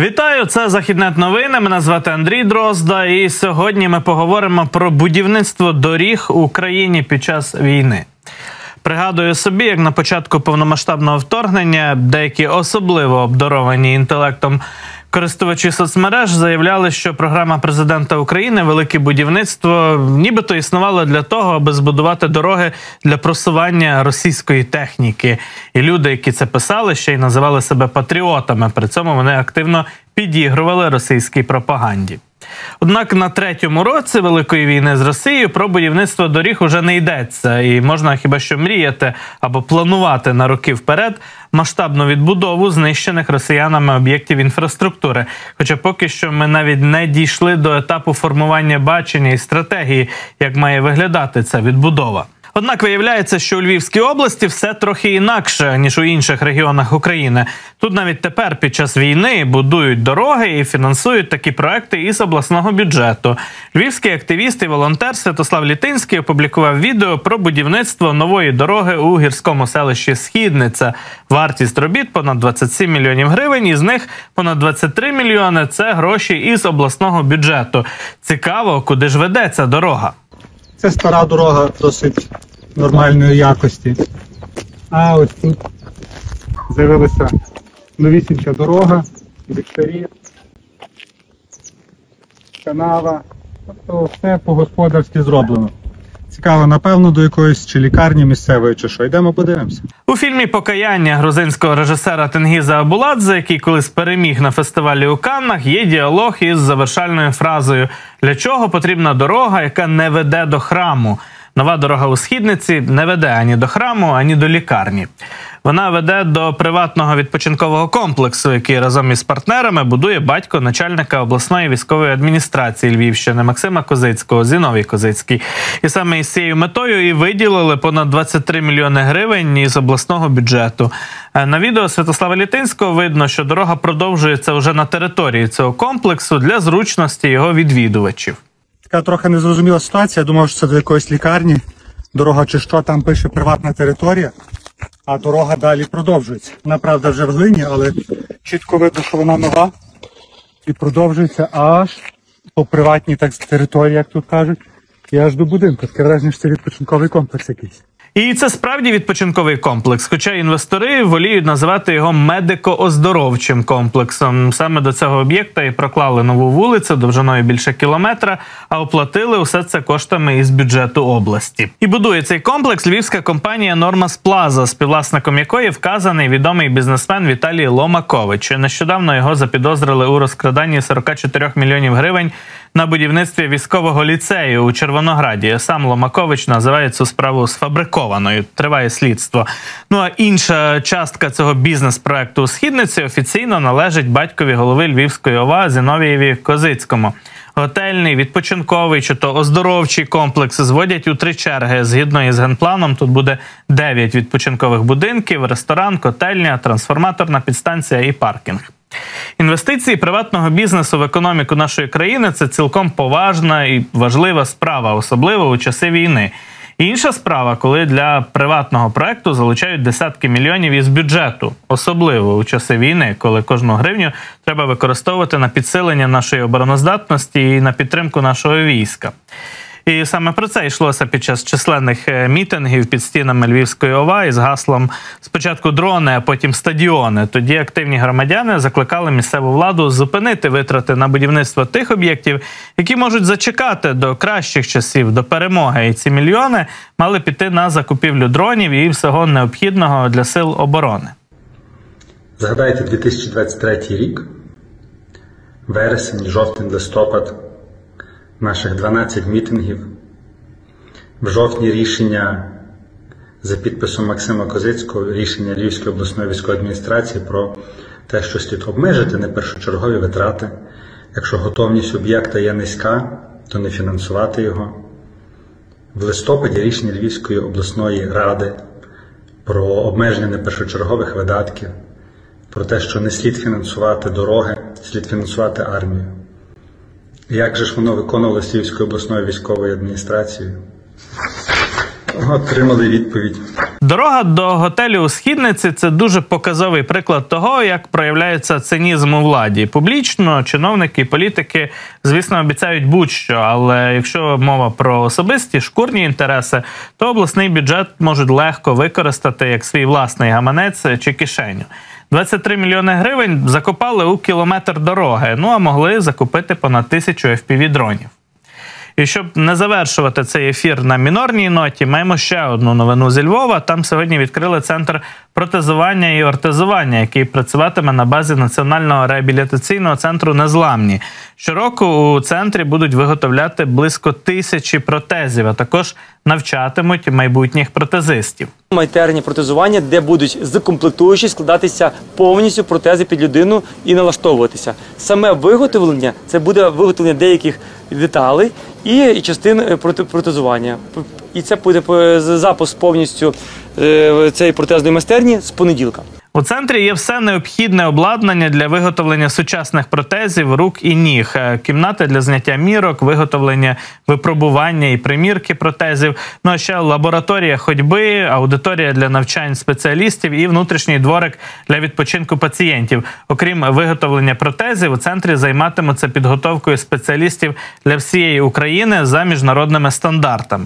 Вітаю, це Західнет новини, мене звати Андрій Дрозда, і сьогодні ми поговоримо про будівництво доріг у країні під час війни. Пригадую собі, як на початку повномасштабного вторгнення деякі особливо обдаровані інтелектом користувачі соцмереж заявляли, що програма президента України «Велике будівництво» нібито існувала для того, аби збудувати дороги для просування російської техніки. І люди, які це писали, ще й називали себе патріотами. При цьому вони активно підігрували російській пропаганді. Однак на третьому році Великої війни з Росією про будівництво доріг уже не йдеться. І можна хіба що мріяти або планувати на роки вперед масштабну відбудову знищених росіянами об'єктів інфраструктури. Хоча поки що ми навіть не дійшли до етапу формування бачення і стратегії, як має виглядати ця відбудова. Однак виявляється, що у Львівській області все трохи інакше, ніж у інших регіонах України. Тут навіть тепер під час війни будують дороги і фінансують такі проекти із обласного бюджету. Львівський активіст і волонтер Святослав Літинський опублікував відео про будівництво нової дороги у гірському селищі Східниця. Вартість робіт – понад 27 мільйонів гривень, із них понад 23 мільйони – це гроші із обласного бюджету. Цікаво, куди ж веде ця дорога? Це стара дорога досить нормальної якості. А ось тут з'явилася новісінька дорога, ліхтарі, канава. Тобто все по-господарськи зроблено. Цікаво, напевно, до якоїсь чи лікарні місцевої, чи що. Йдемо подивимося. У фільмі «Покаяння» грузинського режисера Тенгіза Абуладзе, який колись переміг на фестивалі у Каннах, є діалог із завершальною фразою «Для чого потрібна дорога, яка не веде до храму?» Нова дорога у Східниці не веде ані до храму, ані до лікарні. Вона веде до приватного відпочинкового комплексу, який разом із партнерами будує батько начальника обласної військової адміністрації Львівщини Максима Козицького, Зіновій Козицький. І саме із цією метою і виділили понад 23 мільйони гривень із обласного бюджету. На відео Святослава Літинського видно, що дорога продовжується вже на території цього комплексу для зручності його відвідувачів. Така трохи незрозуміла ситуація. Я думав, що це до якоїсь лікарні. Дорога чи що, там пише приватна територія. А дорога далі продовжується. Вона, правда, вже в глині, але чітко видно, що вона нова. І продовжується аж по приватній території, як тут кажуть, і аж до будинку. Таке враження, що це відпочинковий комплекс якийсь. І це справді відпочинковий комплекс, хоча інвестори воліють називати його медико-оздоровчим комплексом. Саме до цього об'єкта і проклали нову вулицю довжиною більше кілометра, а оплатили усе це коштами із бюджету області. І будує цей комплекс львівська компанія «Нормас Плаза», співвласником якої вказаний відомий бізнесмен Віталій Ломакович. Нещодавно його запідозрили у розкраданні 44 мільйонів гривень на будівництві військового ліцею у Червонограді. Сам Ломакович називає цю справу сфабрикованою. Триває слідство. Ну а інша частка цього бізнес-проекту у Східниці офіційно належить батькові голови Львівської ОВА Зіновієві Козицькому. Готельний, відпочинковий чи то оздоровчий комплекс зводять у 3 черги. Згідно із генпланом, тут буде 9 відпочинкових будинків, ресторан, котельня, трансформаторна підстанція і паркінг. Інвестиції приватного бізнесу в економіку нашої країни – це цілком поважна і важлива справа, особливо у часи війни. Інша справа, коли для приватного проекту залучають десятки мільйонів із бюджету, особливо у часи війни, коли кожну гривню треба використовувати на підсилення нашої обороноздатності і на підтримку нашого війська. І саме про це йшлося під час численних мітингів під стінами Львівської ОВА із гаслом «Спочатку дрони, а потім стадіони». Тоді активні громадяни закликали місцеву владу зупинити витрати на будівництво тих об'єктів, які можуть зачекати до кращих часів, до перемоги. І ці мільйони мали піти на закупівлю дронів і всього необхідного для сил оборони. Згадайте 2023 рік, вересень, жовтень, листопад, наших 12 мітингів. В жовтні рішення за підписом Максима Козицького, рішення Львівської обласної військової адміністрації про те, що слід обмежити непершочергові витрати. Якщо готовність об'єкта є низька, то не фінансувати його. В листопаді рішення Львівської обласної ради про обмеження непершочергових видатків, про те, що не слід фінансувати дороги, слід фінансувати армію. Як же ж воно виконувалося Львівською обласною військовою адміністрацією? Отримали відповідь. Дорога до готелю у Східниці – це дуже показовий приклад того, як проявляється цинізм у владі. Публічно чиновники і політики, звісно, обіцяють будь-що, але якщо мова про особисті, шкурні інтереси, то обласний бюджет можуть легко використати як свій власний гаманець чи кишеню. 23 мільйони гривень закопали у кілометр дороги, а могли закупити понад 1000 FPV-дронів. І щоб не завершувати цей ефір на мінорній ноті, маємо ще одну новину зі Львова. Там сьогодні відкрили центр протезування і ортезування, який працюватиме на базі Національного реабілітаційного центру «Незламні». Щороку у центрі будуть виготовляти близько 1000 протезів, а також навчатимуть майбутніх протезистів. Майстерня протезування, де будуть з комплектуючих складатися повністю протези під людину і налаштовуватися. Саме виготовлення – це буде виготовлення деяких деталей і частин протезування. І це буде запуск повністю цієї протезної майстерні з понеділка. У центрі є все необхідне обладнання для виготовлення сучасних протезів рук і ніг, кімнати для зняття мірок, виготовлення, випробування і примірки протезів, а ще лабораторія ходьби, аудиторія для навчань спеціалістів і внутрішній дворик для відпочинку пацієнтів. Окрім виготовлення протезів, у центрі займатимуться підготовкою спеціалістів для всієї України за міжнародними стандартами.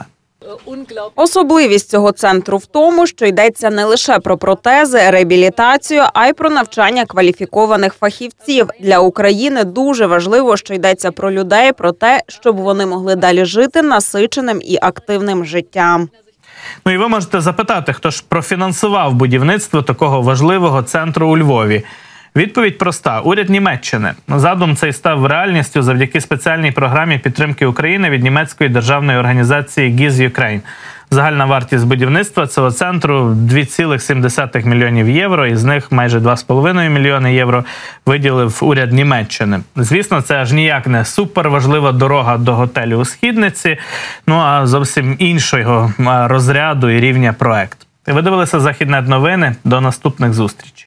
Особливість цього центру в тому, що йдеться не лише про протези, реабілітацію, а й про навчання кваліфікованих фахівців. Для України дуже важливо, що йдеться про людей, про те, щоб вони могли далі жити насиченим і активним життям. І ви можете запитати, хто ж профінансував будівництво такого важливого центру у Львові. Відповідь проста – уряд Німеччини. Задум цей став реальністю завдяки спеціальній програмі підтримки України від німецької державної організації GIZ Ukraine. Загальна вартість будівництва цього центру – 2,7 мільйонів євро, із них майже 2,5 мільйони євро виділив уряд Німеччини. Звісно, це аж ніяк не суперважлива дорога до готелю у Східниці, а зовсім іншого розряду і рівня проект. Ви дивилися «Західнет новини». До наступних зустрічей.